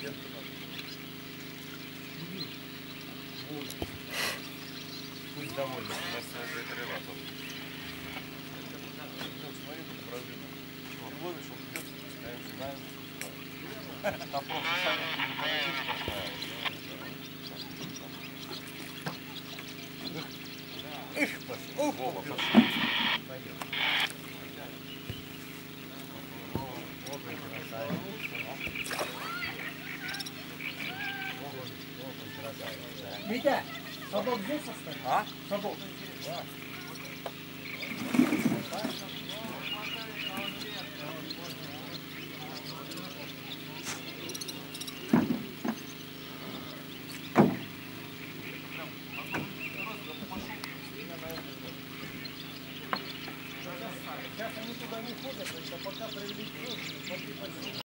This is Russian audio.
Пусть довольны, у нас это рыба тоже. Смотри, тут прожина. Ты ловишь, он идет, ставишь, там просто сами магазин поставил. Эх, пошел. Вова, пошел. Пойдем. Витя, садок здесь оставил? А? Садок. Да.